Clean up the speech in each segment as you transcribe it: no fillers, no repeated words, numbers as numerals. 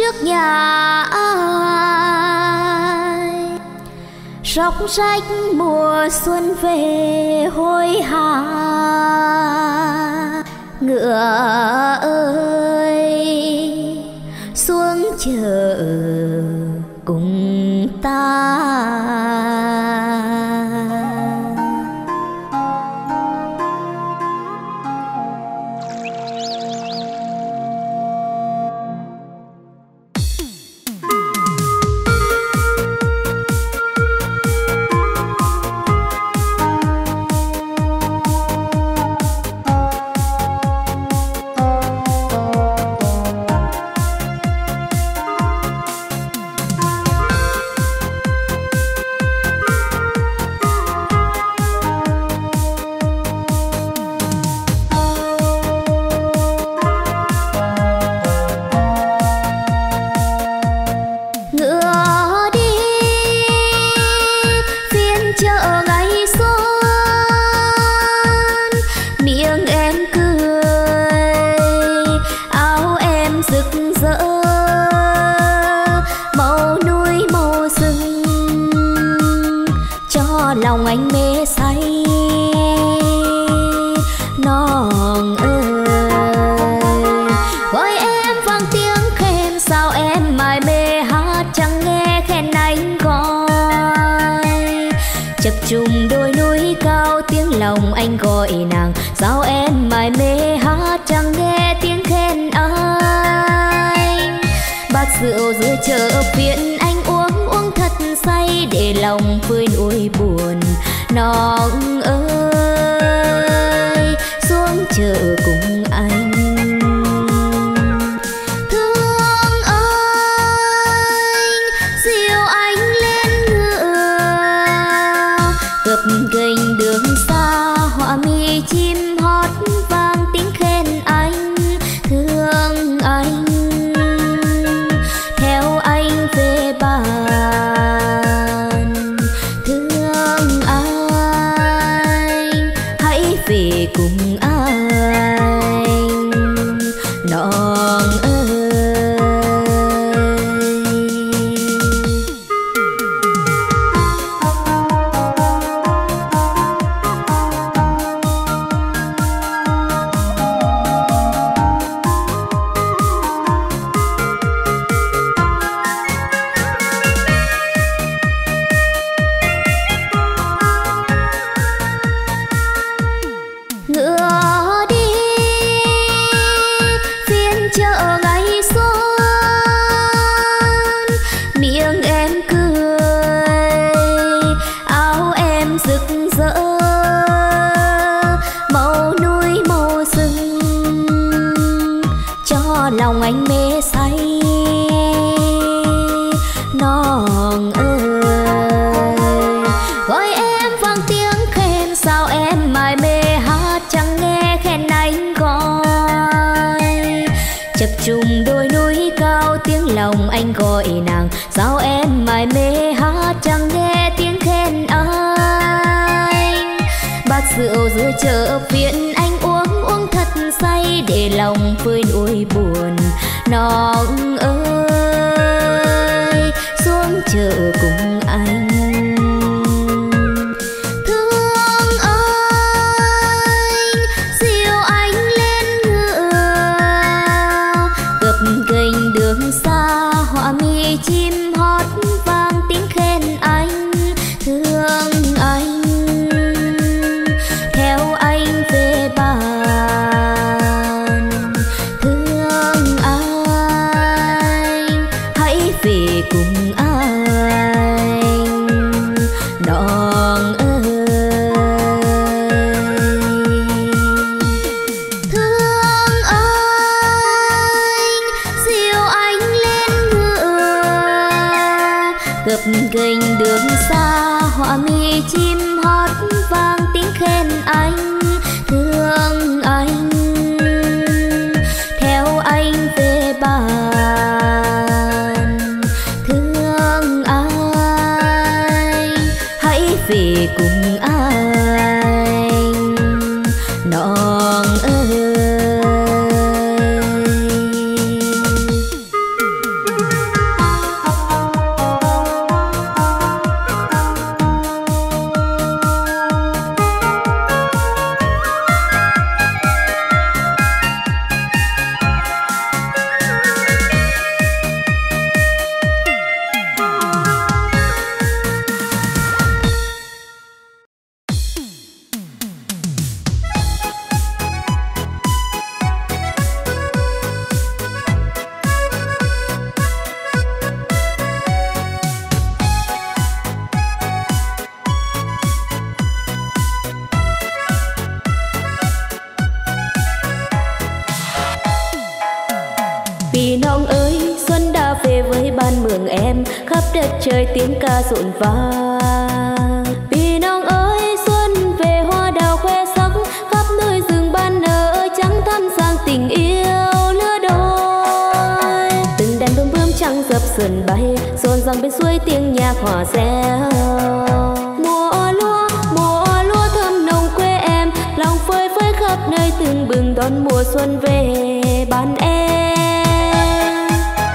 trước nhà ai, róc rách mùa xuân về hối hả. Ngựa ơi xuống chợ cùng ta. Lòng anh mê say non ơi, gọi em vang tiếng khen sao em mải mê hát chẳng nghe khen anh gọi. Chập trùng đôi núi cao tiếng lòng anh gọi nàng, sao em mải mê hát chẳng nghe tiếng khen anh. Bát rượu giữa chợ phiện anh uống thật say để lòng vơi nỗi buồn. Nong ơi xuống chợ cùng anh. Thương anh dìu anh lên ngựa, gập ghềnh đường xa họa mi chim hót vang tiếng khen anh. Thương anh theo anh về bàn. Về cùng anh non ơi. Ngựa đi phiên chợ ngày xuân, miệng em cười áo em rực rỡ, màu núi màu rừng cho lòng anh mê say non ơi. Gọi em vang tiếng khen sao em mải mê hát chẳng nghe khen anh gọi. Chập trùng đôi núi cao tiếng lòng anh gọi nàng, sao em mải mê hát chẳng nghe tiếng khen anh. Bát rượu giữa chợ phiện anh uống thật say để lòng vơi nỗi buồn. Nong ơi xuống chợ cùng anh. Gành đường xa họa mi chim hót vang tiếng khen anh. Thương anh theo anh về bàn. Thương anh hãy về cùng anh non ơi. Gập ghềnh đường xa họa mi chim hót vang tiếng khen anh. Thương anh theo anh về bàn. Thương anh hãy về cùng anh non ơi. đất trời tiếng ca rộn vang. Vì nong ơi xuân về hoa đào khoe sắc, khắp nơi rừng ban nở trắng thắm sang tình yêu lứa đôi. Từng đàn bướm bướm trắng dập sườn bay, rộn ràng bên suối tiếng nhạc hò reo. Mùa lúa thơm nồng quê em, lòng phơi phới khắp nơi từng bừng đón mùa xuân về ban em.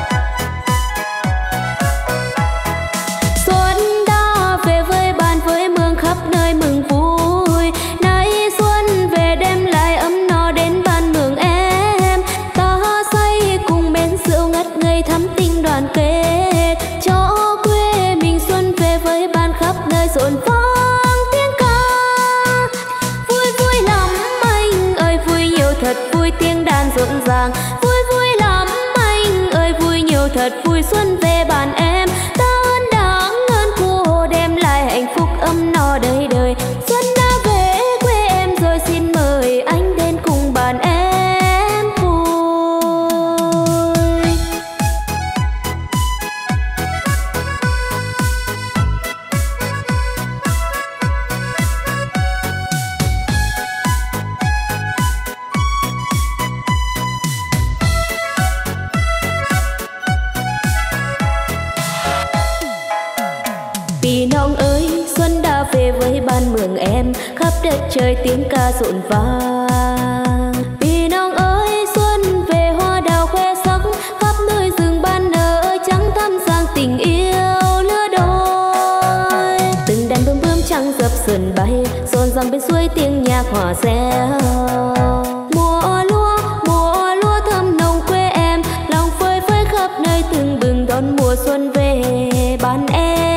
Xuân đã về với bàn với mương khắp nơi mừng vui, nay xuân về đem lại ấm no đến ban mường em. Ta say cùng bên rượu ngất ngây thắm tình đoàn kết, cho quê mình xuân về với ban khắp nơi rộn vang tiếng ca. Vui vui lắm anh ơi vui nhiều thật vui, tiếng đàn rộn ràng. Vui vui lắm anh ơi vui nhiều thật vui, xuân về bàn em. Ta ơn đáng ơn khu hồ đem lại hạnh phúc ấm no đời đời. Xuân đã về quê em rồi, xin mời anh đến cùng bàn em vui. Vì nong ơi xuân đã về với ban mường em, khắp đất trời tiếng ca rộn vang. Vì nong ơi xuân về hoa đào khoe sắc, khắp nơi rừng ban nở trắng thắm sang tình yêu lứa đôi. Từng đàn bướm bướm trắng dập sườn bay, rộn ràng bên suối tiếng nhạc hò reo. Mùa lúa thơm nồng quê em, lòng phơi phới khắp nơi từng bừng đón mùa xuân về ban em.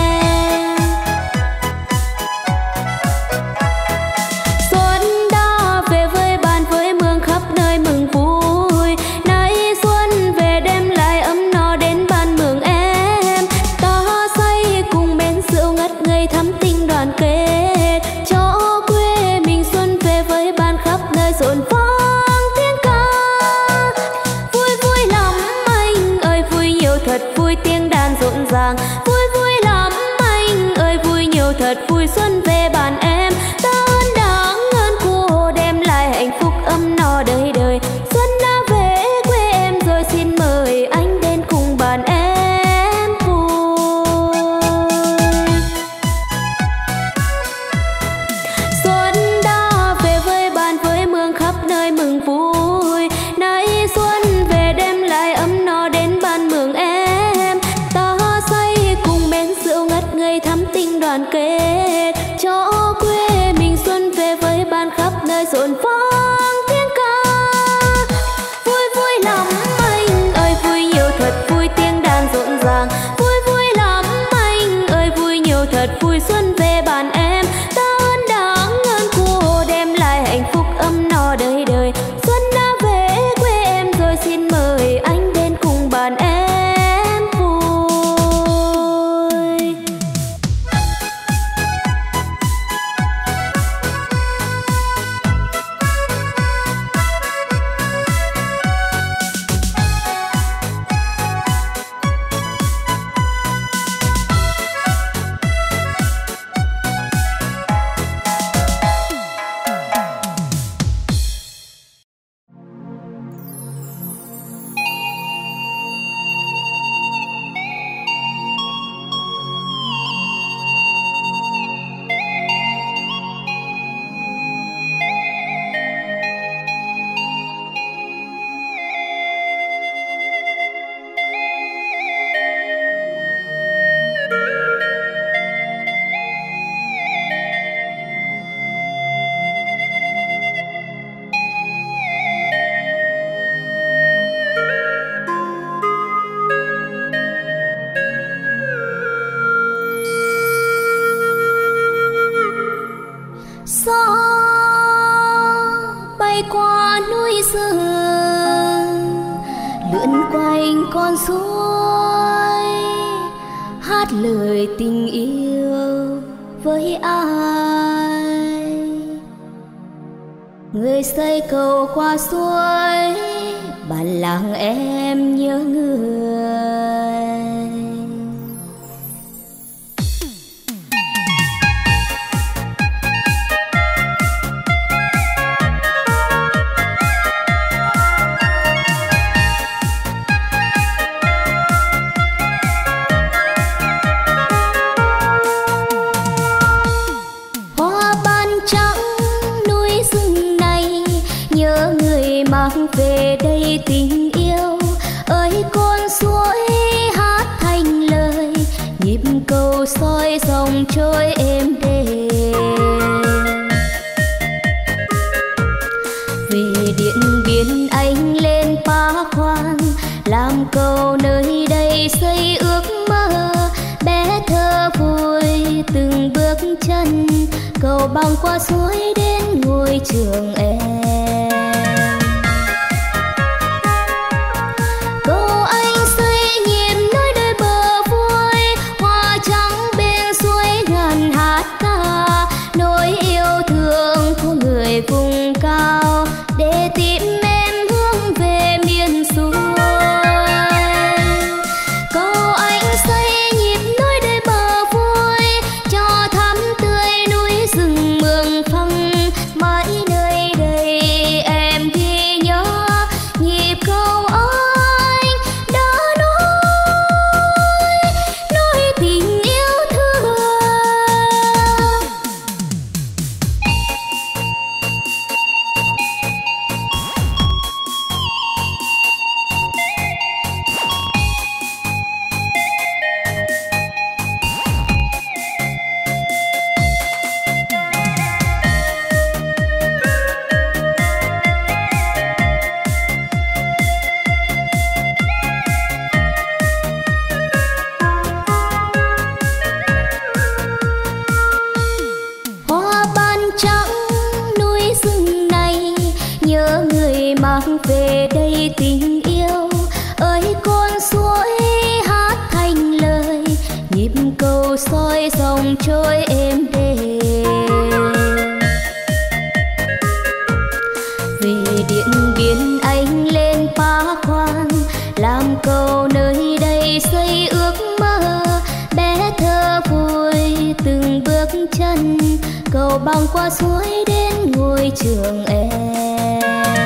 Xuân đã về với bàn với mương khắp nơi mừng vui, nay xuân về đem lại ấm no đến ban mường em. Ta say cùng bên rượu ngất ngây thắm tình đoàn kết, cho quê mình xuân về với ban khắp nơi rộn vang tiếng ca. Vui vui lắm anh ơi vui nhiều thật vui, tiếng đàn rộn ràng. Vui vui lắm anh ơi vui nhiều thật vui, xuân về bàn em. Ta ơn đáng ơn khu hồ đem lại hạnh phúc ấm no đời đời. Xuân đã về quê em rồi, xin mời anh đến cùng bàn em vui. Xuân đã về với bàn với mương khắp nơi mừng vui, nay xuân về đem lại ấm no đến ban mường em. Ta say cùng bên rượu ngất ngây thắm tình đoàn kết, cho quê mình xuân về với ban khắp nơi rộn vang tiếng ca. Vui vui lắm anh ơi vui nhiều thật vui, tiếng đàn rộn ràng. Vui vui lắm anh ơi vui nhiều thật vui, xuân về bàn em. Ta ơn đáng ơn khu hồ đem lại hạnh phúc ấm no đời đời. Xuân đã về quê em rồi, xin mời anh đến cùng bàn em vui. lượn quanh con suối, hát lời tình yêu với ai. Người xây cầu qua suối, bản làng em nhớ người. suối hát thành lời, nhịp cầu soi dòng trôi êm đềm. Về Điện Biên anh lên Pá Khoan, làm cầu nơi đây xây ước mơ. Bé thơ vui từng bước chân, cầu băng qua suối đến ngôi trường em. Cầu anh xây nhịp nơi đời bờ vui, hoa trắng bên suối ngàn hát ca, nỗi yêu thương của người vùng cao để tìm em hướng về miền xuôi. Cầu anh xây nhịp nơi đời bờ vui, cho thắm tươi núi rừng mường phăng, mãi nơi đây em ghi nhớ nhịp cầu anh đã nói tình yêu thương. Hoa ban trắng núi rừng này, nhớ người mang về đây tình yêu. Ơi con suối hát thành lời, nhịp cầu soi dòng trôi êm đềm. Về Điện Biên anh lên Pá Khoan, làm cầu nơi đây xây ước mơ. Bé thơ vui từng bước chân, cầu băng qua suối đến ngôi trường em.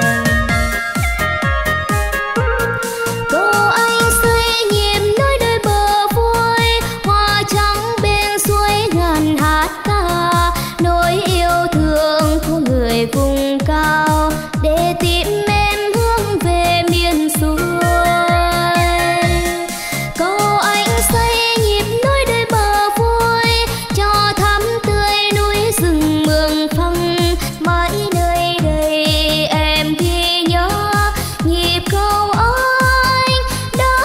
Cầu anh xây nhịp nơi đời bờ vui, hoa trắng bên suối ngàn hát ca, nỗi yêu thương của người vùng cao để tìm em hướng về miền xuôi. Cầu anh xây nhịp nơi đời bờ vui, cho thắm tươi núi rừng mường phăng, mãi nơi đây em ghi nhớ nhịp cầu anh đã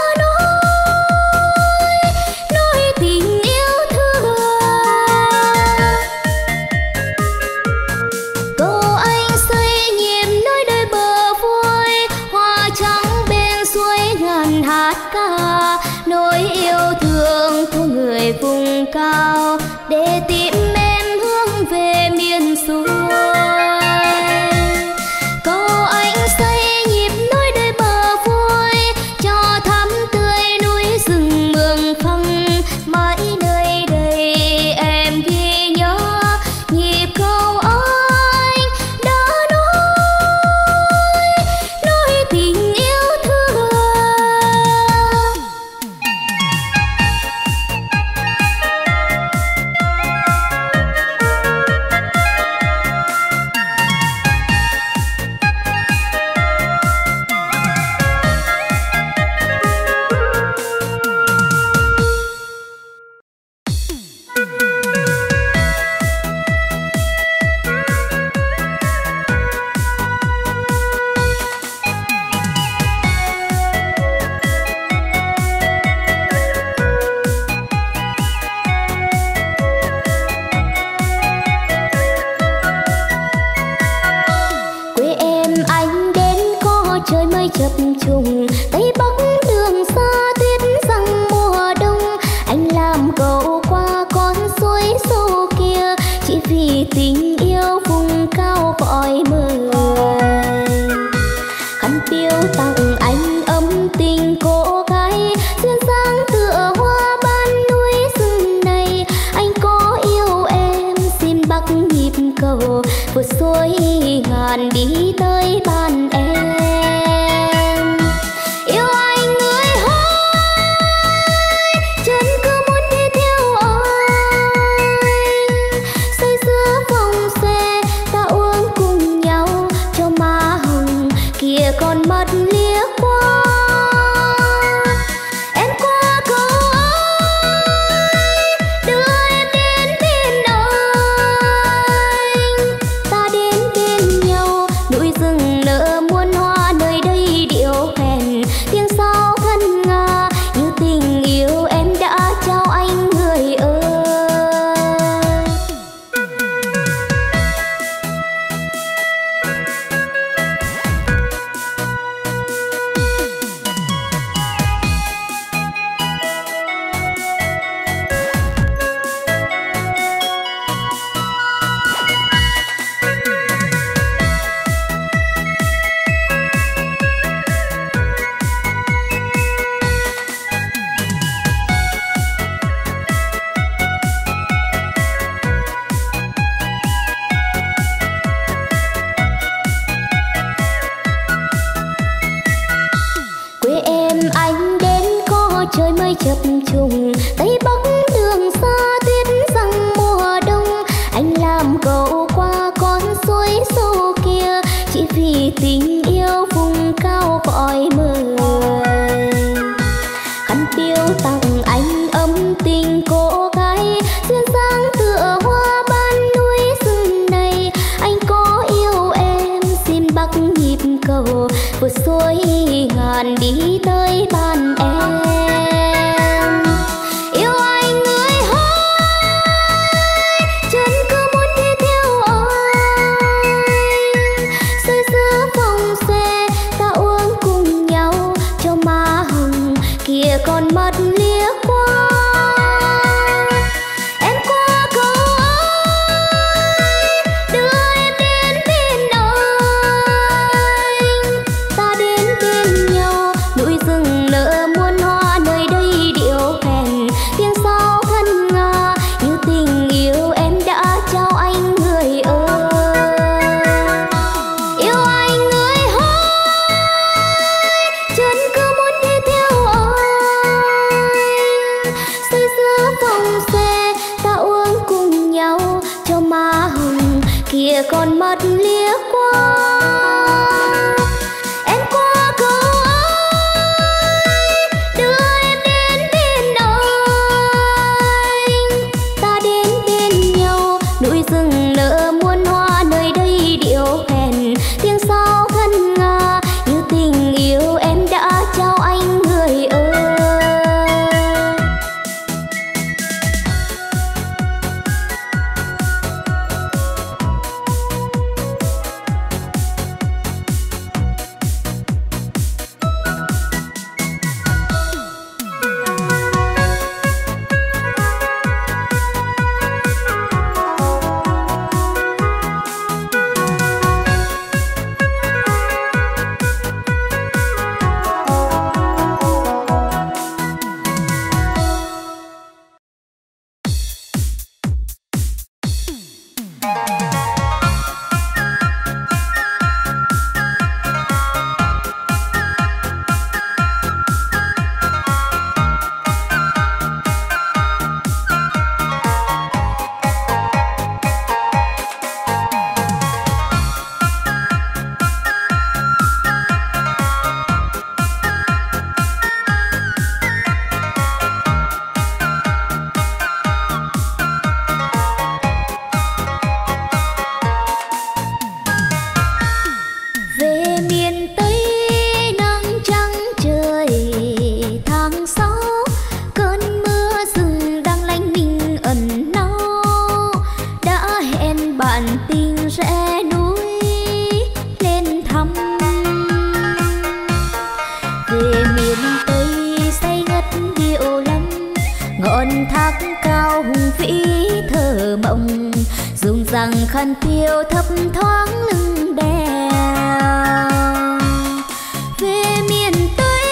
nói tình yêu thương. Cầu anh xây nhịp nơi đời bờ vui, hoa trắng bên suối ngàn hát ca, nỗi yêu thương của người vùng cao để tìm em hướng về miền xuôi. Cầu anh xây nhịp nơi đời bờ vui, cho thắm tươi núi rừng mường phăng, mãi nơi đây em ghi nhớ nhịp cầu anh đã nói tình yêu thương. Quê em anh đến có trời mây chập trùng, tây bắc đường xa tuyết răng mùa đông. Anh làm cầu qua con suối sâu kia, chỉ vì tình yêu vùng cao gọi mời. Khăn piêu tặng anh ấm tình cô gái, duyên dáng tựa hoa ban núi rừng này. Anh có yêu em xin bắc nhịp cầu, vượt suối ngàn đi tới ban em. Yêu anh người hỡi, chân cứ muốn đi theo anh. Say giữa vòng xe ta uống cùng nhau, cho má hồng kia còn mắt liếc qua. trời mây chập trùng, tây bắc đường xa tuyết răng mùa đông. Anh làm cậu qua con suối sâu kia, chỉ vì tình yêu vùng cao cõi mời. Khăn piêu tặng anh ấm tình cô gái, duyên dáng tựa hoa ban núi rừng này. Anh có yêu em, xin bắc nhịp cầu, vượt suối ngàn đi tới ban em. Yêu anh người hỡi, chân cứ muốn đi theo anh. Rơi giữa vòng xe ta uống cùng nhau, cho má hồng kia còn mắt liếc qua. Em qua cầu ơi, đưa em đến bên anh. Ta đến bên nhau, núi rừng nở muôn hoa, nơi đây điệu hẹn tiếng sáo thân nga. Như tình yêu em đã trao anh người ơi. Yêu anh người hỡi, chân cứ muốn đi theo anh. Rơi giữa vòng xe ta uống cùng nhau, cho má hồng kia còn mắt liếc qua. Em qua cầu ơi, đưa em đến bên anh. Ta đến bên nhau, núi rừng nở muôn hoa, nơi đây điệu hẹn tiếng sáo thân nga. Như tình yêu em đã trao anh người ơi. Về miền Tây nắng trắng trời tháng 6, cơn mưa rừng đang lanh mình ẩn náu. Đã hẹn bạn tình rẽ núi lên thăm. Về miền Tây say ngất điệu lắm, ngọn thác cao hùng vĩ thơ mộng, dùng rằng khăn piêu thấp thoáng lưng đèo. Về miền Tây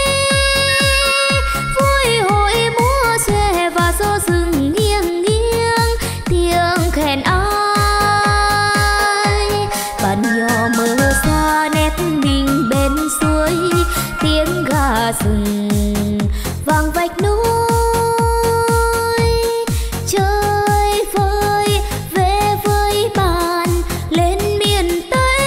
vui hội múa xòe và gió rừng nghiêng nghiêng, tiếng khen ai bạn nhỏ mơ xa nét mình bên suối, tiếng gà rừng vang vạch núi. Chơi vơi về với bạn lên miền Tây,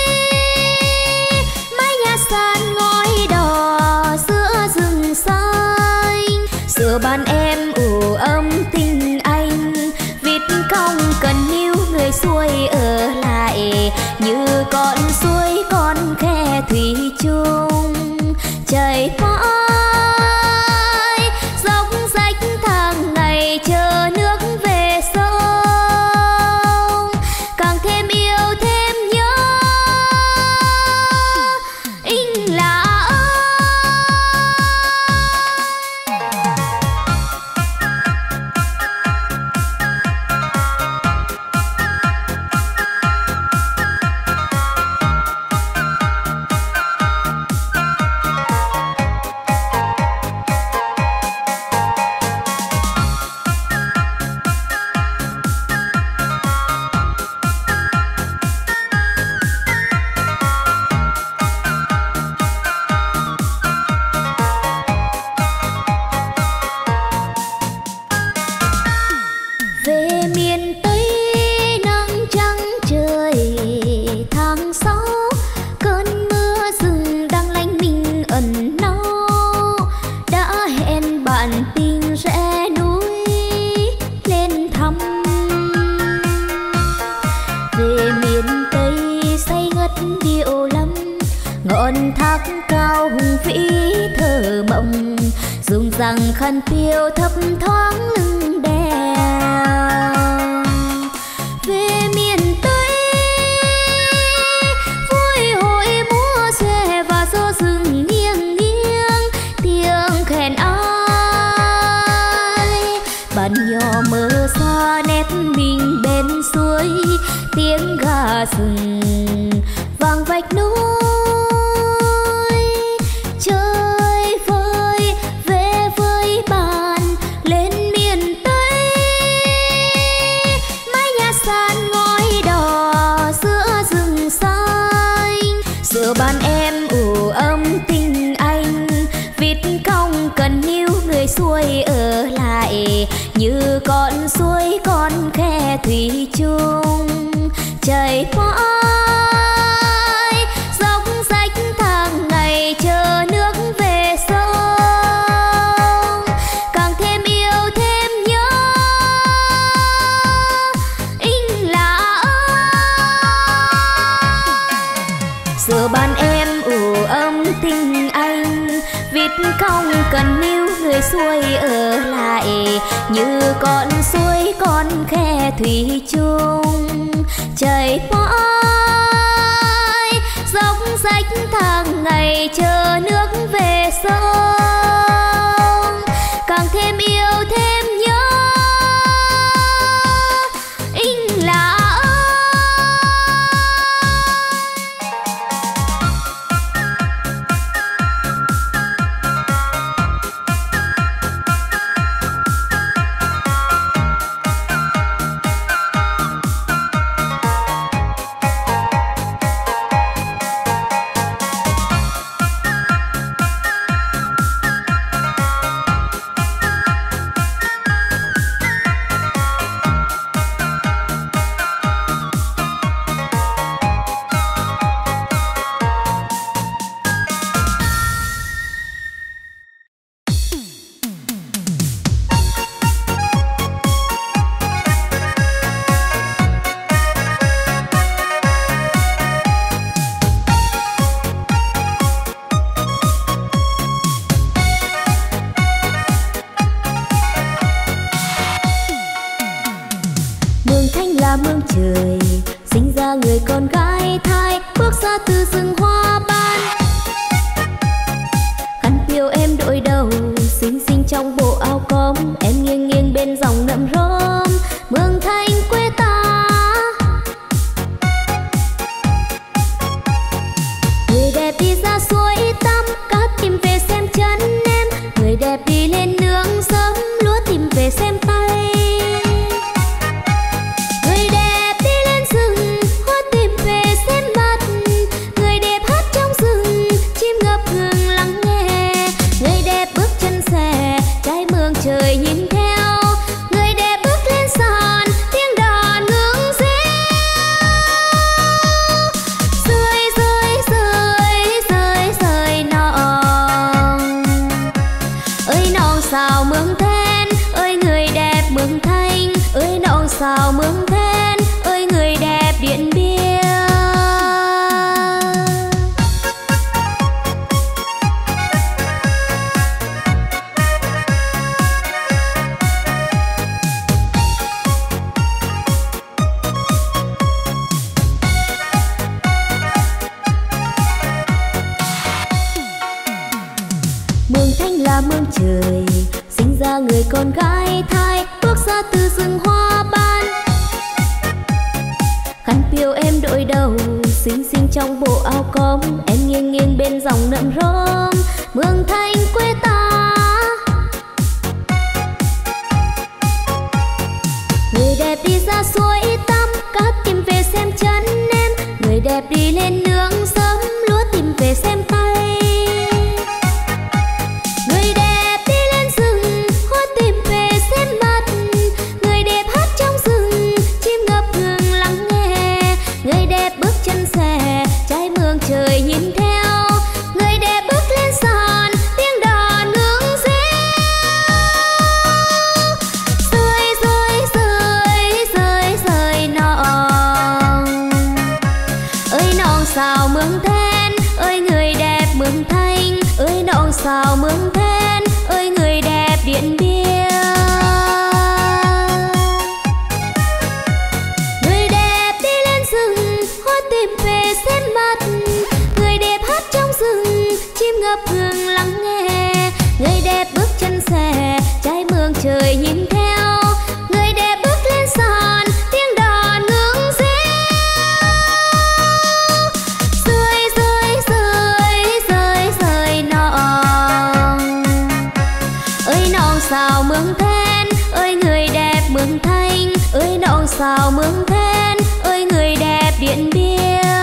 mái nhà sàn ngói đỏ giữa rừng xanh. Giữa ban em ủ ấm tình anh, vít cong cần níu người xuôi ở lại. Như con suối con khe thủy chung chảy mãi, dốc rách tháng ngày chờ nước về sông. Càng thêm yêu thêm nhớ anh là rằng khăn piêu thấp thoáng lưng đèo. Về miền Tây vui hội múa xòe và gió rừng nghiêng nghiêng tiếng khen ai. Bạn nhỏ mơ xa nét mình bên suối, tiếng gà rừng vang vạch núi. Chơi vơi về với bạn lên miền Tây, mái nhà sàn ngói đỏ giữa rừng xanh. Giữa ban em ủ ấm tình anh, vịt cong cần níu người xuôi ở lại như con suối con khe thủy chung chảy mãi dốc rách tháng ngày chờ nước về sông. Càng thêm yêu thêm nhớ anh là giờ ban em ủ ấm tình anh, vịt cong cần níu người xuôi ở lại như con suối con khe thủy chung chảy mãi dốc rách tháng ngày chờ nước về sông. Càng thêm yêu thêm nhớ anh là mương trời sinh ra người con gái thai bước ra từ rừng hoa ban. Khăn piêu em đội đầu xinh xinh trong bộ áo com, em nghiêng nghiêng bên dòng nậm rơm mường thanh quê ta. Người đẹp đi ra suối tắm cát tìm về xem chân em, người đẹp đi lên nương sớm lúa tìm về xem tay. Trời nhìn theo người đẹp bước lên sàn tiếng đò nướng reo rơi rơi rơi rơi rơi nòng ơi nòng xào mương then ơi người đẹp mường thanh ơi nòng xào mương then ơi người đẹp Điện Biên. Mương trời sinh ra người con gái thai bước ra từ rừng hoa ban. Khăn piêu em đội đầu xinh xinh trong bộ áo com, em nghiêng nghiêng bên dòng nậm rơm mường thanh quê ta. Người đẹp đi ra suối tắm cát tìm về xem chân em, người đẹp đi lên nương sớm lúa tìm về xem tay. Trời nhìn theo người đẹp bước lên sàn tiếng đò nướng reo rơi rơi rơi rơi rơi nòng ơi nòng xào mương then ơi người đẹp mường thanh ơi nòng xào mương then ơi người đẹp trời nhìn theo. Người đẹp bước lên sàn, tiếng đàn ngưỡng reo. Rơi rơi rơi rơi rơi non. Ơi non sao mương then, ơi người đẹp mường Thanh. Ơi non sao mương then, ơi người đẹp Điện Biên.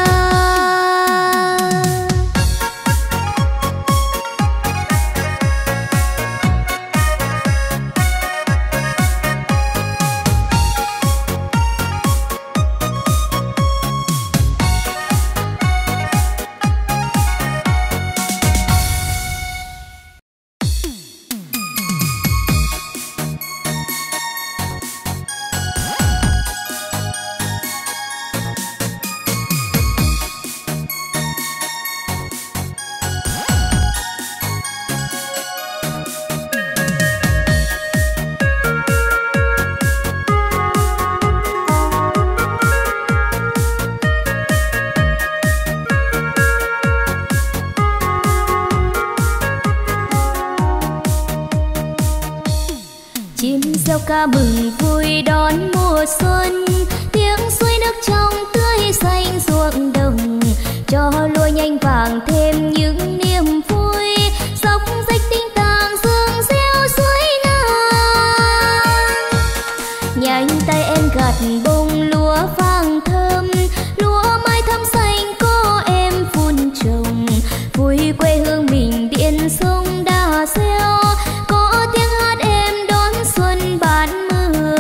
Ca mừng vui đón mùa xuân, tiếng suối nước trong tươi xanh ruộng đồng, cho lúa nhanh vàng thêm những niềm vui. Dốc rách tinh tàng dương reo suối ngang, nhanh tay em gặt bông lúa vàng thơm. Lúa mai thắm xanh có em phun trồng, vui quê hương mình Điện sông đà reo. Có tiếng hát em đón xuân ban mưa.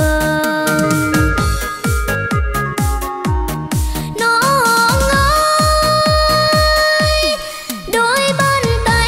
Nó ngơi đôi bàn tay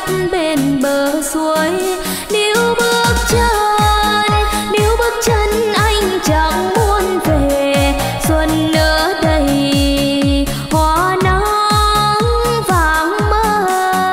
cát bên bờ suối. Nếu bước chân anh chẳng muốn về, xuân ở đây hoa nắng vàng mơ.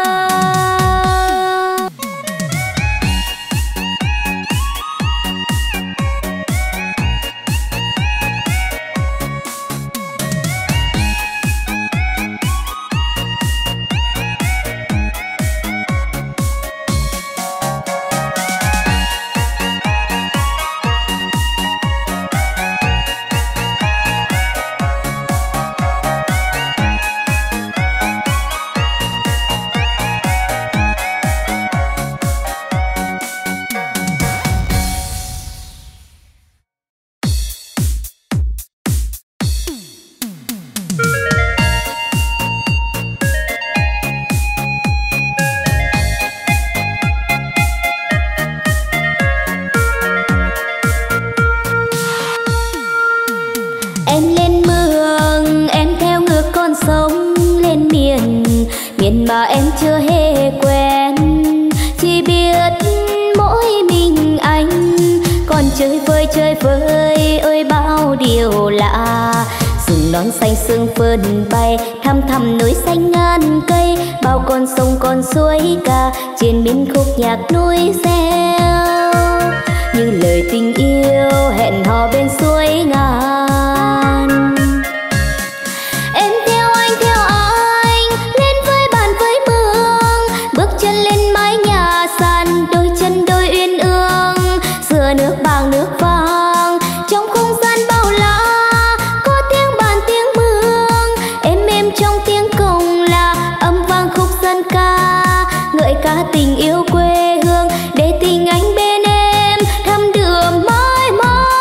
Em lên mương, em theo ngược con sông lên miền, miền mà em chưa hề quen. Chỉ biết mỗi mình anh còn chơi vơi ơi bao điều lạ. Rừng non xanh sương phơn bay, thăm thăm núi xanh ngàn cây, bao con sông con suối ca trên miên khúc nhạc núi reo. Như lời tình yêu hẹn hò bên suối ngàn. Em theo anh lên với bàn với mương, bước chân lên mái nhà sàn, đôi chân đôi uyên ương giữa nước bàng nước vàng. Trong không gian bao la có tiếng bàn tiếng mương, êm trong tiếng cồng là âm vang khúc dân ca, ngợi ca tình yêu quê hương để tình anh bên em thăm đường mãi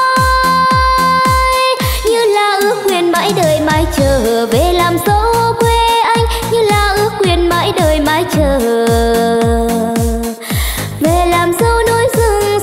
mãi. Như là ước nguyện mãi đời mãi trở về làm dấu quê anh, như là ước nguyện mãi đời mãi chờ về làm dấu núi rừng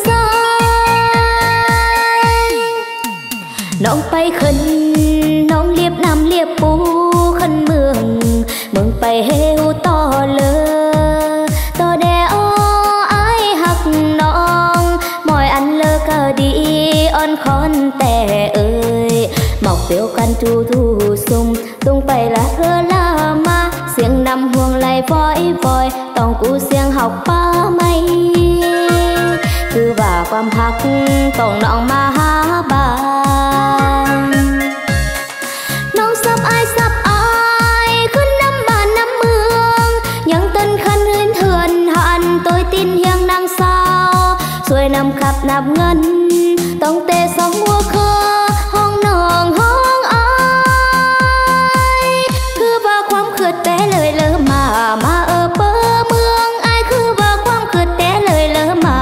xanh. Nong bay khẩn nong liệp nam liệp pu khẩn mường bay heo to lơ to đeo ai hắc nong mỏi ăn lơ cờ đi on khon tè ơi mọc tiêu căn thu thu sung tung bay là thơ la ma xiềng nằm huồng lại voi voi tòng cú xiềng học ba mây cứ vàความฮักต้องน้องมาหาบ้านน้องซับอายซับอายขึ้นน้ำบ้านน้ำเมืองยังเต้นคันเฮือนเถื่อนหันตัวตินเฮียงนางสาวสวยนำขับนับเงินต้องเตะสองหัวคอห้องนองห้องอายคือว่าความเขิดแต่เลยเลอมาเเปอเมืองอายคือว่าความเขิดแต่เลยเลอมา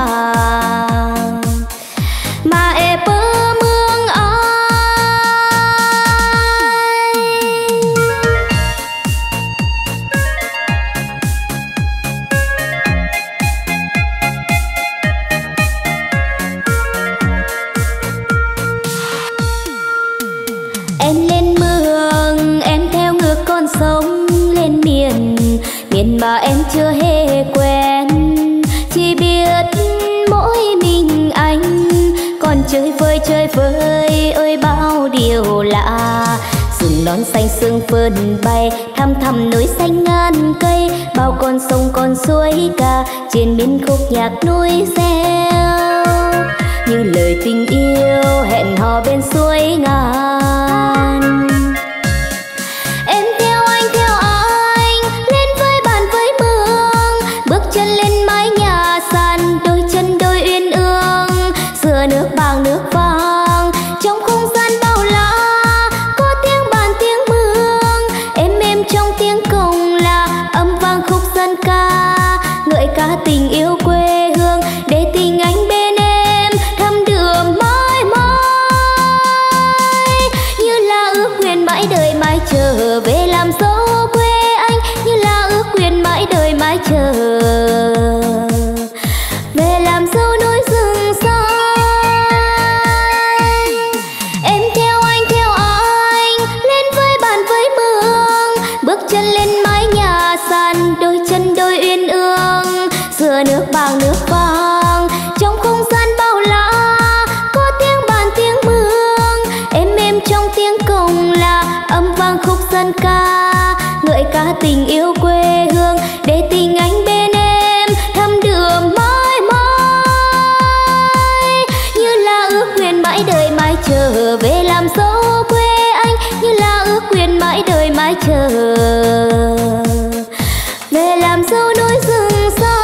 เปอเมืองอายem lên mương em theo ngược con sông lên miền mà em chưa hề quen chỉ biết mỗi mình anh còn chơi vơi ơi bao điều lạ rừng non xanh sương phơn bay thăm thăm núi xanh ngàn cây bao con sông con suối ca trên miên khúc nhạc núi reo như lời tình yêu hẹn hò bên suối ngàn. Em theo anh lên với bàn với mương bước chân lên mái nhà sàn đôi chân đôi uyên ương giữa nước bàng nước vàng trong không gian bao la có tiếng bàn tiếng mương êm trong tiếng cồng là âm vang khúc dân ca ngợi ca tình yêu quê hương để tình anh bên em thăm đường mãi mãi như là ước nguyện mãi đời mãi trở về làm dấu quê anh như là ước nguyện mãi đời mãi chờ về làm dấu núi rừng xanh. Em theo anh lên với bàn với mương bước chân lên mái nhà sàn đôi chân đôi uyên ương dân ca, ngợi ca tình yêu quê hương, để tình anh bên em thắm đượm mãi mãi. Như là ước nguyện mãi đời mãi chờ về làm dâu quê anh, như là ước nguyện mãi đời mãi chờ về làm dâu núi rừng xanh.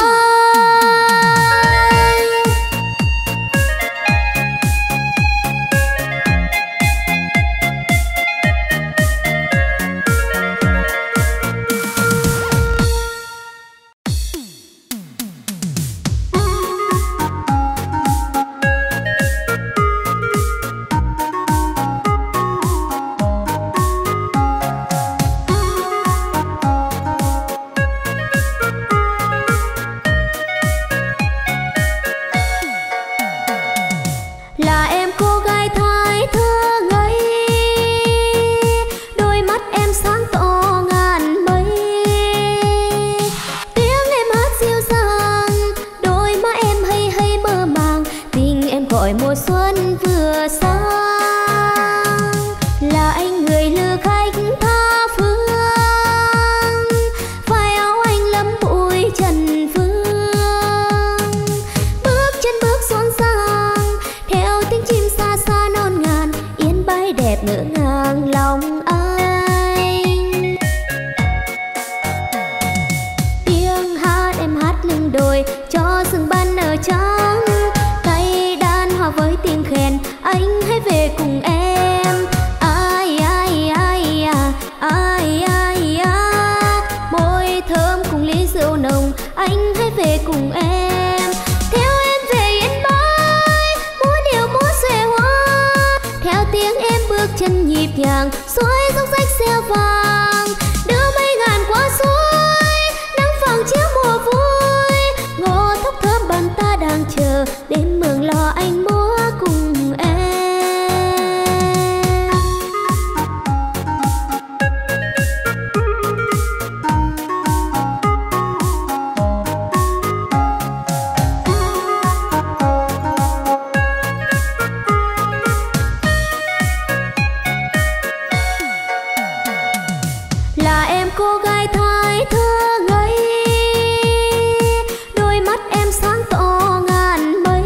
Mùa xuân vừa sang là anh người lữ khách tha phương, vai áo anh lấm bụi trần phương, bước chân bước xốn sang theo tiếng chim xa xa non ngàn, yên bay đẹp ngỡ ngàng lòng anh. Tiếng hát em hát lưng đồi cho rừng ban nở trắng, với tiếng khen anh hãy về cùng em. Ai ai ai à, ai ai à, môi thơm cùng ly rượu nồng, anh hãy về cùng em. Theo em về yên bái, múa điệu múa xòe hoa, theo tiếng em bước chân nhịp nhàng, suối dốc rách reo vàng, đưa mây ngàn qua suối, nắng vàng chiếu mùa vui. Ngô thốc thơm bàn ta đang chờ, đêm mường lò anh múa cùng em. Là em cô gái thái thơ ngây, đôi mắt em sáng tỏ ngàn mây,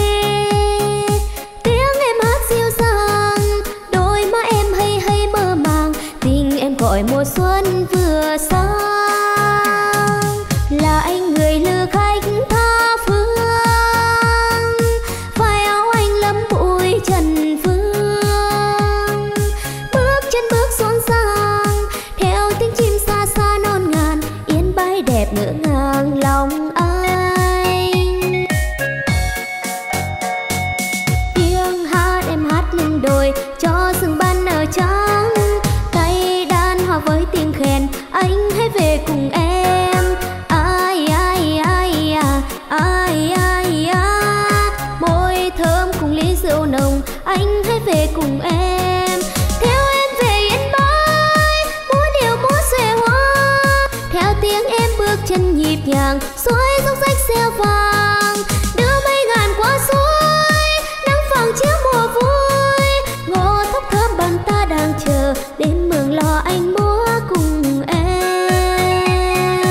tiếng em hát dịu dàng, đôi má em hay hay mơ màng, tình em gọi mùa xuân vừa sang. Là anh người lữ khách tha phương, vai áo anh lấm bụi trần phương, bước chân bước xốn sang theo tiếng chim xa xa non ngàn, yên bay đẹp ngỡ ngàng lòng anh. Tiếng hát em hát lưng đồi cho rừng ban nở trắng, tay đàn hòa với tiếng khen anh hãy về cùng em. Ai ai ai à, ai ai à, môi thơm cùng ly rượu nồng, anh hãy về cùng em. Theo em về yên bái, múa điệu múa xòe hoa, theo tiếng em bước chân nhịp nhàng, suối dốc rách reo vàng, đưa mây ngàn qua suối, nắng vàng chiếu mùa vui. Ngô thốc thơm bàn ta đang chờ, đêm mường lò anh múa cùng em.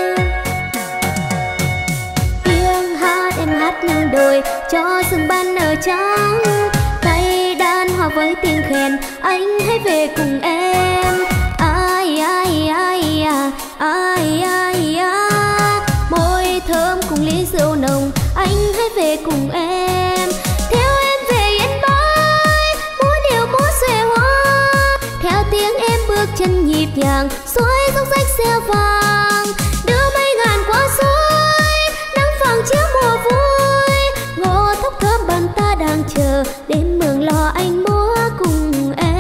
Tiếng hát em hát lưng đồi cho rừng ban nở trắng, tay đàn hòa với tiếng khen anh hãy về cùng em. Ai ai ai à, ai ai à, môi thơm cùng ly rượu nồng, anh hãy về cùng em. Theo em về yên bái, múa điệu múa xòe hoa, theo tiếng em bước chân nhịp nhàng, suối dốc rách reo vàng, đưa mây ngàn qua suối, nắng vàng chiếu mùa vui. Ngô thốc thơm bàn ta đang chờ, đêm mường lò anh múa cùng em.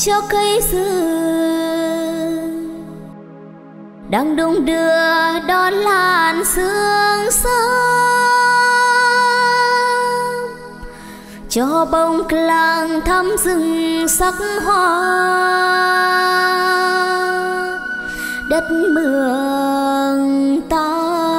cho cây sương đang đung đưa đón làn sương sớm, cho bông làng thắm rừng sắc hoa đất mường ta.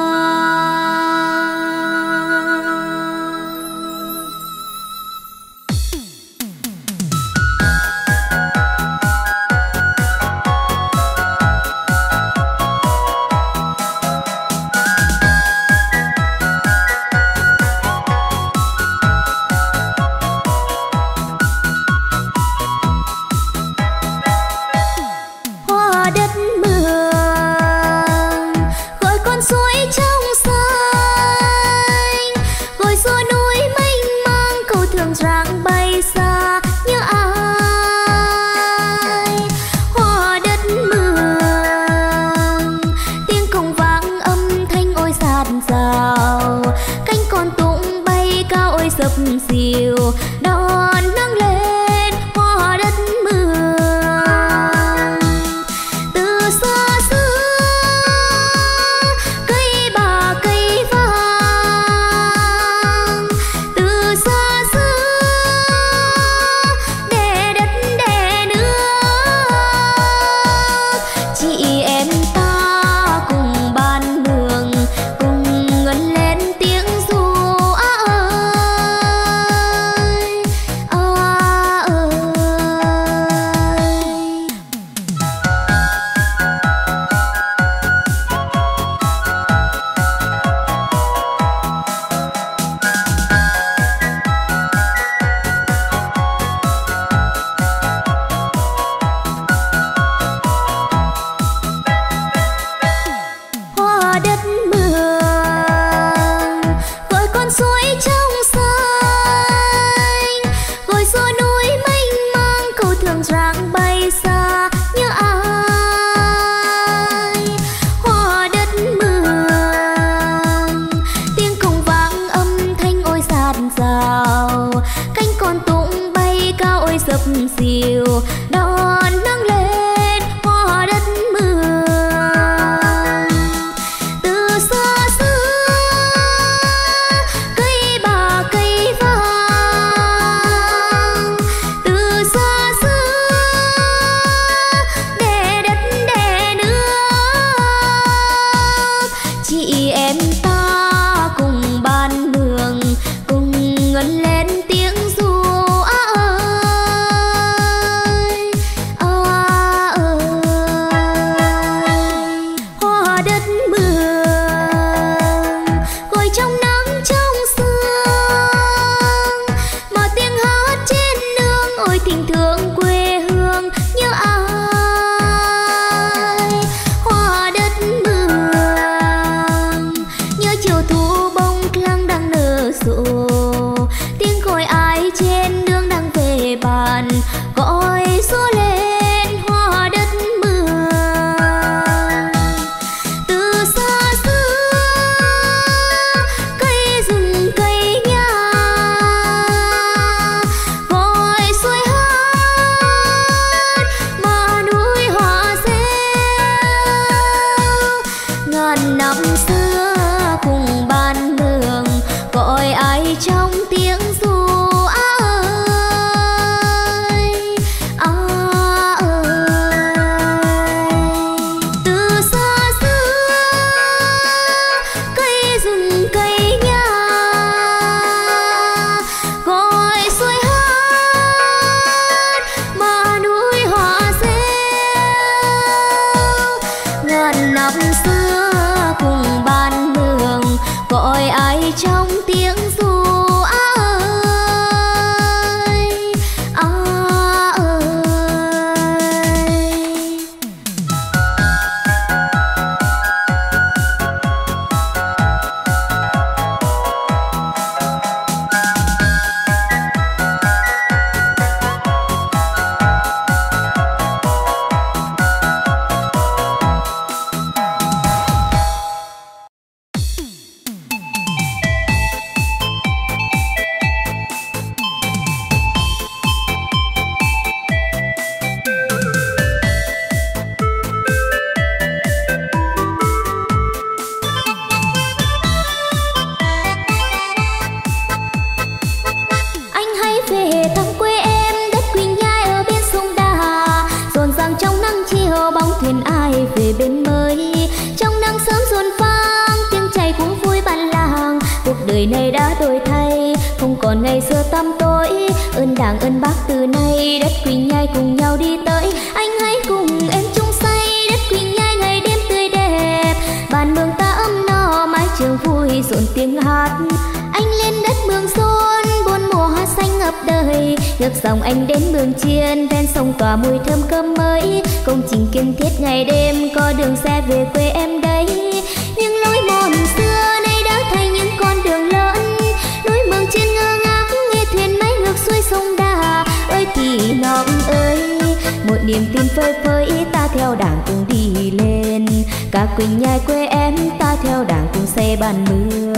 Dập dìu đón nắng lên hoa đất mường. Từ xa xưa cây bà cây vàng, từ xa xưa đẻ đất đẻ nước. Chị em ta cùng ban mường, cùng ngân lên tiếng ru. Cánh con tung bay cao ôi dập dìu đón nắng lên hoa đất mường. Từ xa xưa cây bà cây vàng, từ xa xưa đẻ đất đẻ nước. Chị em ta cùng ban mường, cùng ngân lên tiếng ru. Hoa đất mường ngồi trong nắng trong sương, mà tiếng hát trên nương ôi tình thương quê hương như ai. Hoa đất mường như chiều thu bông lăng đang nở rộ, tiếng gọi ai trên nương đang về bàn gọi số lên hoa đất mường. Từ xa xưa cây rừng cây nha gọi xuôi hát mà núi hoa reo. Ngàn năm xưa cùng ban mường gọi ai trong tiếng ru. Từ xa xưa cây rừng cây nha gọi xuôi hát mà núi hoa reo. Ngàn năm xưa cùng ban mường gọi ai trong tiếng ru. ngày xưa tăm tối. Ơn Đảng ơn Bác từ nay đất Quỳnh Nhai cùng nhau đi tới. Anh hãy cùng em chung say đất Quỳnh Nhai ngày đêm tươi đẹp. Bàn mường ta ấm no mái trường vui rộn tiếng hát. Anh lên đất Mường Xôn buôn mùa hoa xanh ngập đời. Ngược dòng anh đến Mường Chiên ven sông tỏa mùi thơm cơm mới. Công trình kiên thiết ngày đêm có đường xe về quê em đây. Những lối mòn xưa nay đã thay những con đường lớn. Núi Mường Chiên ngơ ngác nghe thuyền máy ngược xuôi sông Đà. Ơi thì non ơi, một niềm tin phơi phới ta theo Đảng cùng đi lên. Cả Quỳnh Nhai quê em ta theo Đảng cùng xây bàn mưa.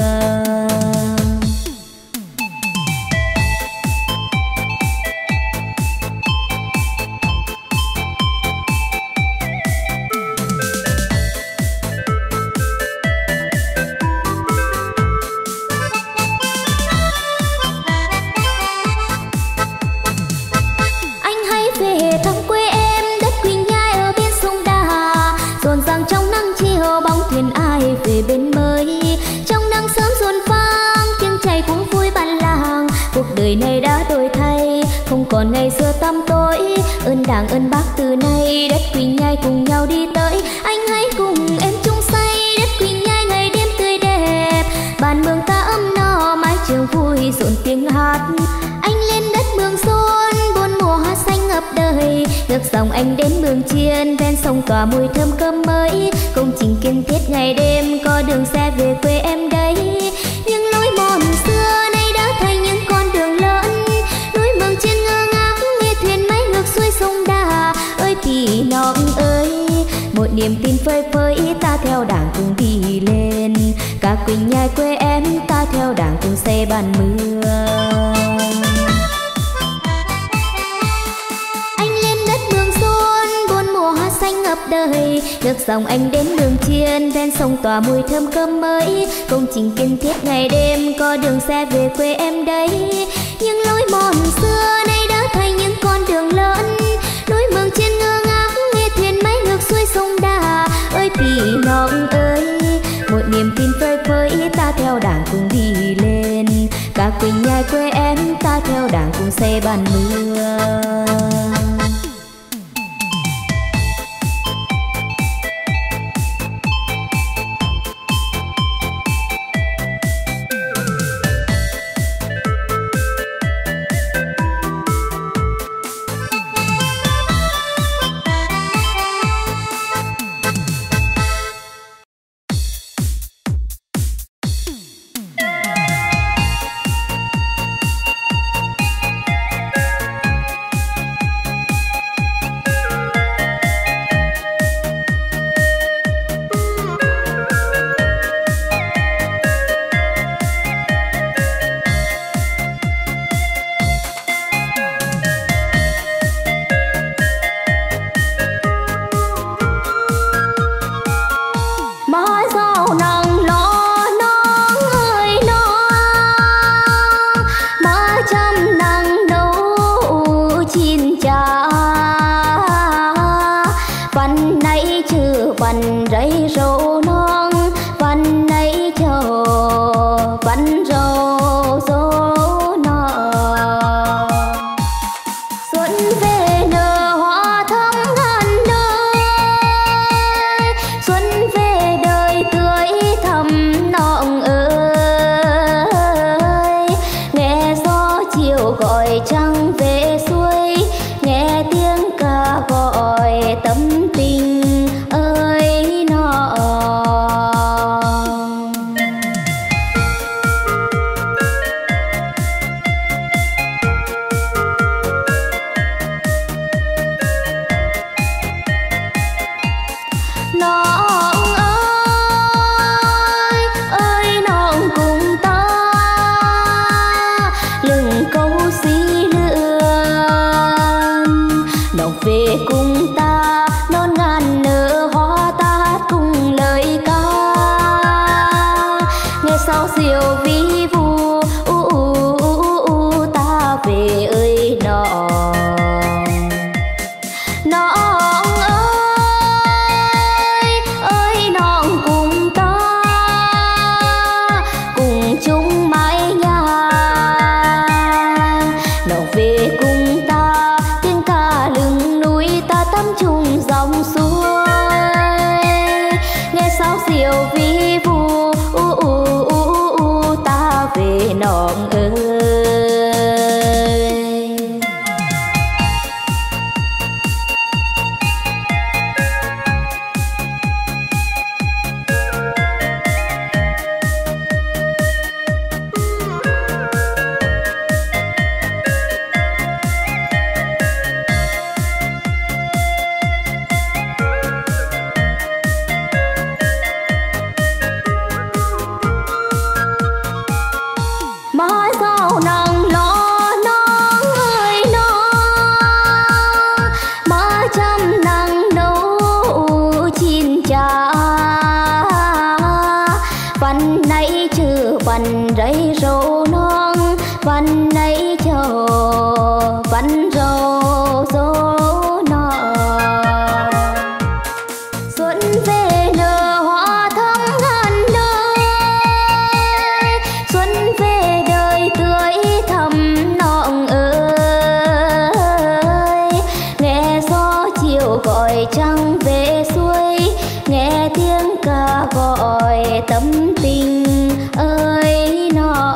Về bên mới trong nắng sớm ruồn vang tiếng chày cũng vui bản làng. Cuộc đời này đã đổi thay không còn ngày xưa tăm tối. Ơn Đảng ơn Bác từ nay đất Quỳnh Nhai cùng nhau đi tới. Anh hãy cùng em chung say đất Quỳnh Nhai ngày đêm tươi đẹp. Bàn mường ta ấm no mái trường vui rộn tiếng hát. Anh lên đất Mường Xôn buôn mùa hoa xanh ngập đời. Ngược dòng anh đến Mường Chiên ven sông tỏa mùi thơm cơm mới. Công trình kiên thiết ngày đêm có đường xe về quê em đây. Những lối mòn xưa nay đã thay những con đường lớn. Núi Mường Chiên ngơ ngác nghe thuyền máy ngược xuôi sông Đà. Ơi thì non ơi, một niềm tin phơi phới ta theo Đảng cùng đi lên. Cả Quỳnh Nhai quê em ta theo Đảng cùng xây bàn mưa. Ngập đời ngược dòng anh đến Mường Chiên ven sông tỏa mùi thơm cơm mới. Công trình kiên thiết ngày đêm có đường xe về quê em đây. Những lối mòn xưa nay đã thay những con đường lớn. Núi Mường Chiên ngơ ngác nghe thuyền máy ngược xuôi sông Đà. Ơi thì non ơi, một niềm tin phơi phới ta theo Đảng cùng đi lên. Cả Quỳnh Nhai quê em ta theo Đảng cùng xây bàn mưa. tấm tình ơi nọ diều vi vu ta về nọng ơi. Tấm tình ơi nọ.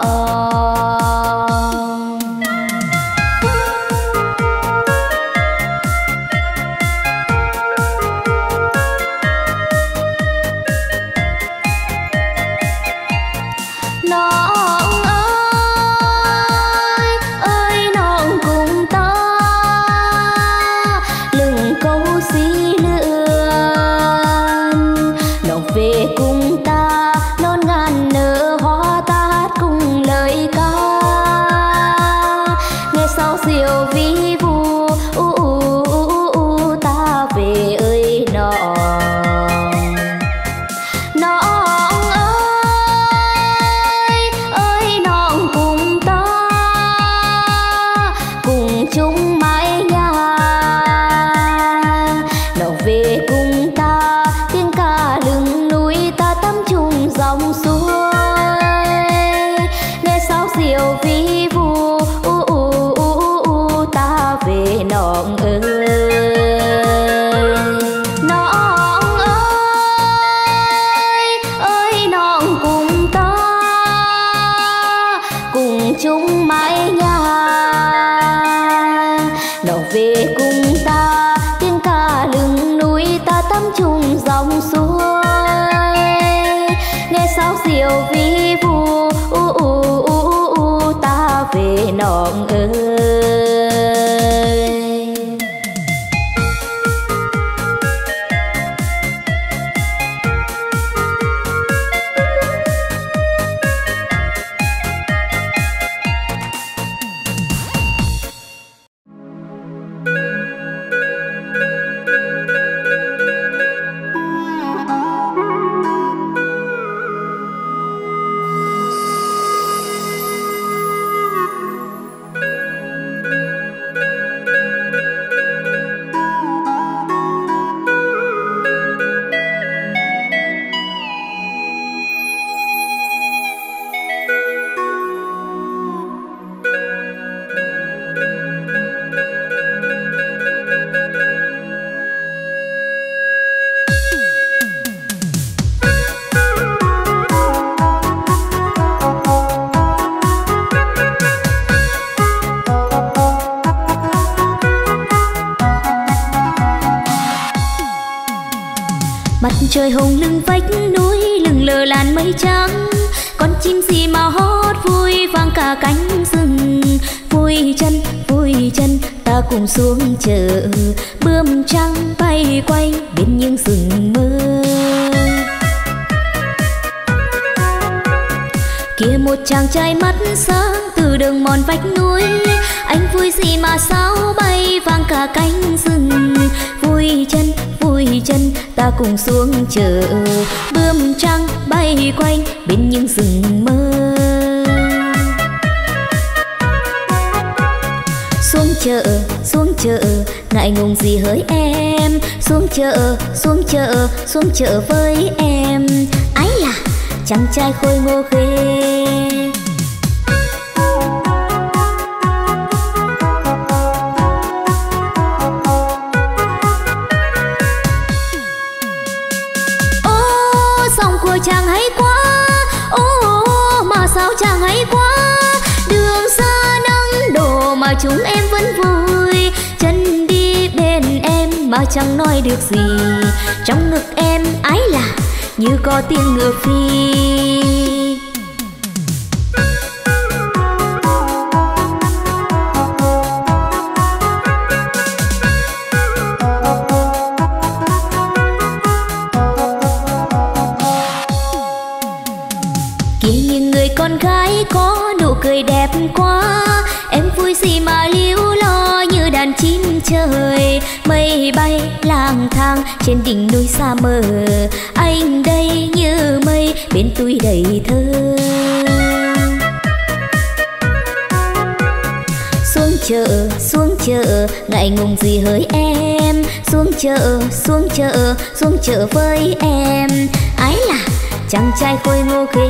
Nọng ơi. Mặt trời hồng lưng vách núi, lừng lờ làn mây trắng. Con chim gì mà hót vui vang cả cánh rừng. Vui chân ta cùng xuống chợ, bướm trắng bay quay bên những rừng mơ. Kia một chàng trai mắt sáng từ đường mòn vách núi, anh vui gì mà sao bay vang cả cánh rừng. Vui chân ta cùng xuống chợ, bướm trắng bay quanh bên những rừng mơ. Xuống chợ ngại ngùng gì hỡi em, xuống chợ với em. Ái là chàng trai khôi ngô khê. Dòng chúng em vẫn vui. Chân đi bên em mà chẳng nói được gì. Trong ngực em ái là như có tiếng ngựa phi. Con gái có nụ cười đẹp quá, em vui gì mà líu lo như đàn chim trời. Mây bay lang thang trên đỉnh núi xa mờ, anh đây như mây bên tôi đầy thơ. Xuống chợ ngại ngùng gì hỡi em. Xuống chợ với em. Ái là chàng trai khôi ngô ghê.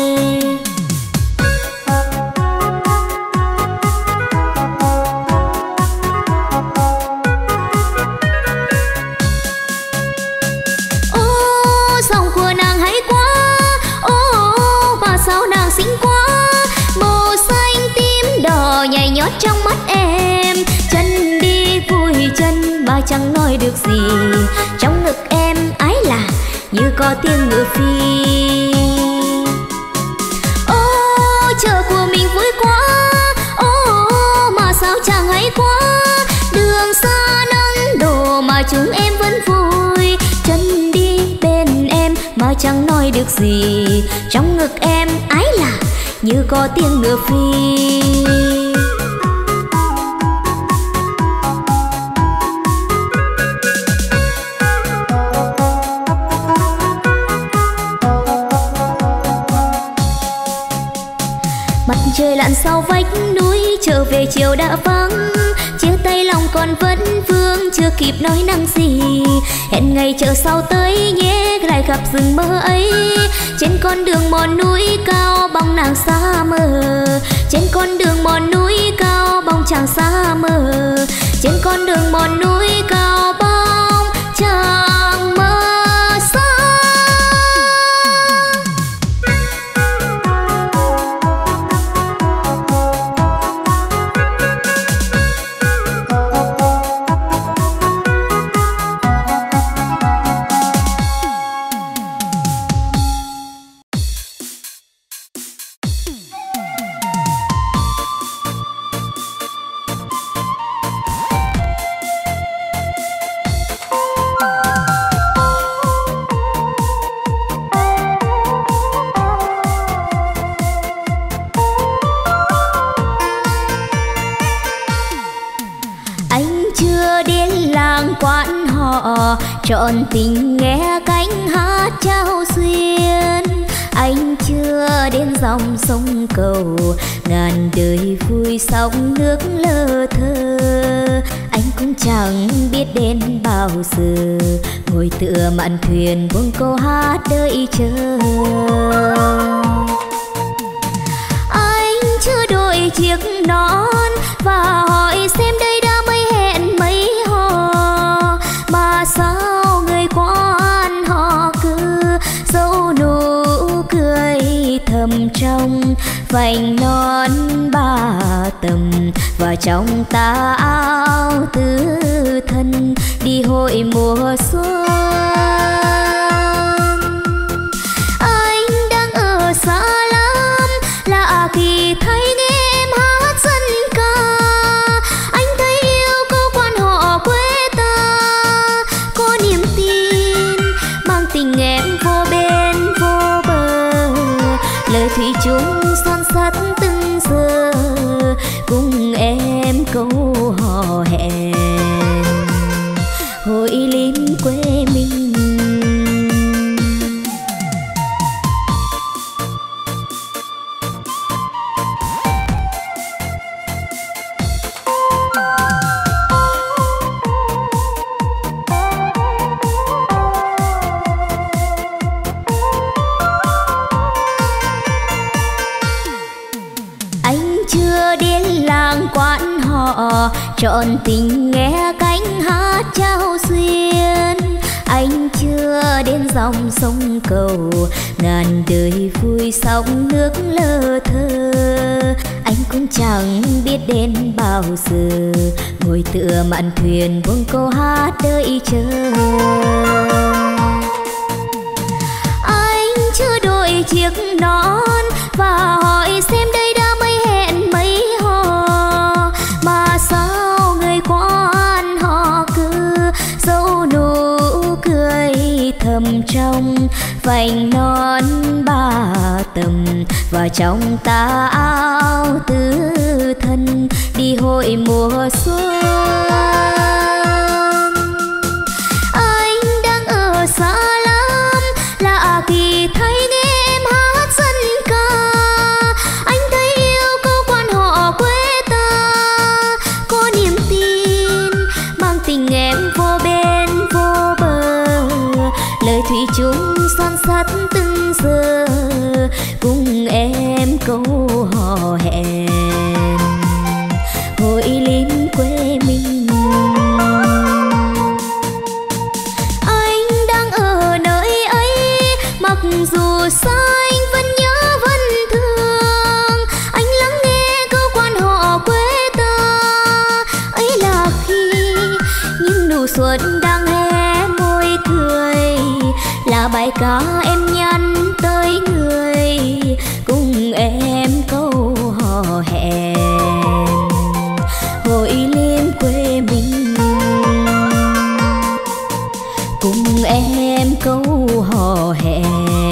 Trong mắt em chân đi vui chân mà chẳng nói được gì. Trong ngực em ái là như có tiếng ngựa phi. Ô chợ của mình vui quá, ô mà sao chẳng hay quá. Đường xa nắng đổ mà chúng em vẫn vui. Chân đi bên em mà chẳng nói được gì. Trong ngực em ái là như có tiếng ngựa phi. Trời lặn sau vách núi trở về chiều đã vắng. Chia tay lòng còn vẫn vương chưa kịp nói năng gì. Hẹn ngày chờ sau tới nhé lại gặp rừng mơ ấy. Trên con đường mòn núi cao bóng nàng xa mờ. Trên con đường mòn núi cao bóng chàng xa mờ. Trên con đường mòn núi cao bóng chàng mơ xa. Quán họ trọn tình nghe cánh hát trao duyên. Anh chưa đến dòng sông cầu ngàn đời vui sóng nước lơ thơ. Anh cũng chẳng biết đến bao giờ ngồi tựa mạn thuyền buông câu hát đợi chờ. Anh chưa đội chiếc nón và hỏi xem đây đã mấy hẹn mấy hò. Mà sao người quan họ cứ dấu nụ cười thầm trong vành nón ba tầm. Và trong tà áo tứ thân đi hội mùa xuân. Anh đang ở xa lắm lạ kỳ thấy nghe em hát dân ca. Anh thấy yêu câu quan họ quê ta có niềm tin mang tình em vô bên vô bờ. Lời thủy chung son sắt từng giờ cùng em câu hò hẹn hội lim quê mình. Quán họ trọn tình nghe cánh hát trao duyên. Anh chưa đến dòng sông cầu ngàn đời vui sóng nước lơ thơ. Anh cũng chẳng biết đến bao giờ, ngồi tựa mạn thuyền buông câu hát đợi chờ. Anh chưa đội chiếc nón và hỏi xem đây đã mấy hẹn mấy hò, mà sao người quan họ cứ giấu nụ cười thầm trong vành nón ba tầm, và trong tà áo tứ thân đi hội mùa xuân. Anh đang ở xa lắm, lạ kỳ thấy nghe em hát dân ca. Anh thấy yêu câu quan họ quê ta, có niềm tin mang tình em vô bên vô bờ, lời thủy chung son sắt từng giờ cùng em câu hò hẹn hội lim quê mình. Anh đang ở nơi ấy, mặc dù xa anh vẫn nhớ vẫn thương. Anh lắng nghe câu quan họ quê ta, ấy là khi những nụ xuân đang hé môi cười, là bài ca em nhắn tới người cùng em câu hò hẹn hội lim quê mình, cùng em câu hò hẹn